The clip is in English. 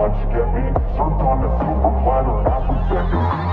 how'd you get me? Served on a silver platter, half a second.